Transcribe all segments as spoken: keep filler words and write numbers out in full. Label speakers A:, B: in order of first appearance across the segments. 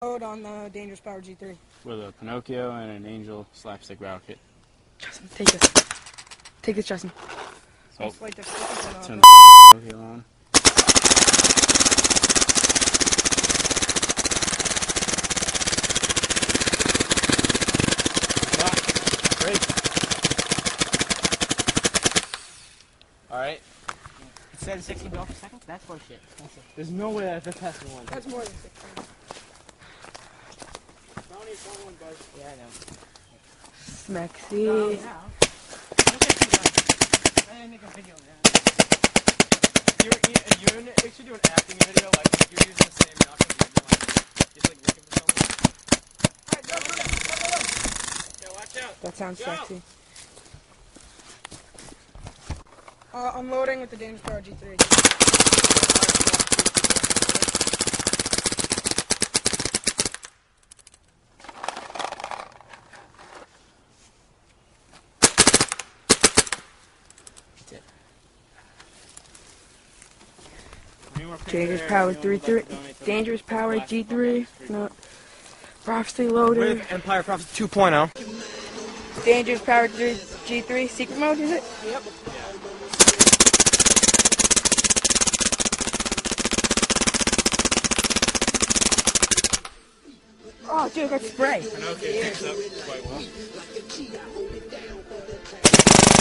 A: Load on the Dangerous Power G three.
B: With a Pinocchio and an Angel slapstick rattle kit.
A: Justin, take this. Take this, Justin.
B: Oh.
A: Like the fucking
B: Turn the fucking Pinocchio on. Alright.
C: It said sixteen dollars per second? That's bullshit. That's it. There's no way that that's faster than one.
A: That's more than sixteen.
C: Yeah, I know.
A: Smexy.
C: Oh, yeah. I didn't make a video now.
D: You're, you're in, you should do an acting video, like you're using the same knock as you're like, just like looking for someone. Alright, go, go, go, go, go. Yeah, watch out.
A: That sounds
D: go.
A: sexy. Uh, unloading with the Dangerous Power G three. Dangerous Power three three. Dangerous Power G three. No. Prophecy loader.
D: With Empire Prophecy two point oh.
A: Dangerous Power three G three. Secret mode, is it?
D: Yep.
A: Oh, dude, that's spray.
D: Pinocchio picks up quite well.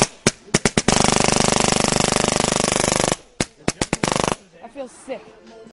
A: That feels sick.